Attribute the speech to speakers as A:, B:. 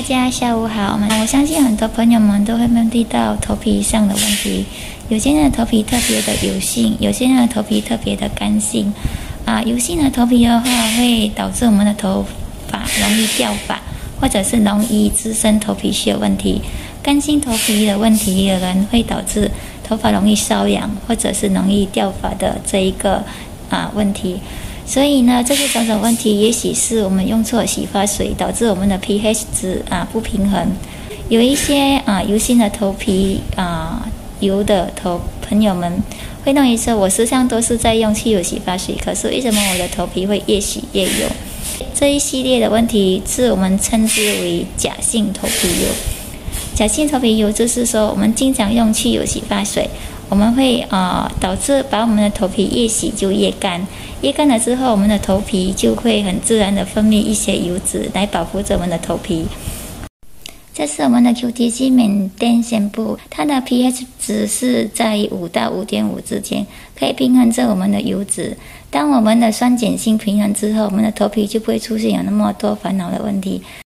A: 家下午好。我相信很多朋友们都会面对到头皮上的问题，有些人的头皮特别的油性，有些人的头皮特别的干性。油性的头皮的话，会导致我们的头发容易掉发，或者是容易滋生头皮屑问题。干性头皮的问题的人会导致头发容易瘙痒，或者是容易掉发的这一个问题。所以呢，这些种种问题，也许是我们用错洗发水，导致我们的 pH 值不平衡。有一些油性的头皮油的朋友们会认为说，我时常都是在用汽油洗发水，可是为什么我的头皮会越洗越油？这一系列的问题是我们称之为假性头皮油。假性头皮油就是说，我们经常用汽油洗发水，我们会导致把我们的头皮越洗就越干，越干了之后，我们的头皮就会很自然的分泌一些油脂来保护着我们的头皮。这是我们的 QTC 缅甸宣布，它的 pH 值是在5到5.5之间，可以平衡着我们的油脂。当我们的酸碱性平衡之后，我们的头皮就不会出现有那么多烦恼的问题。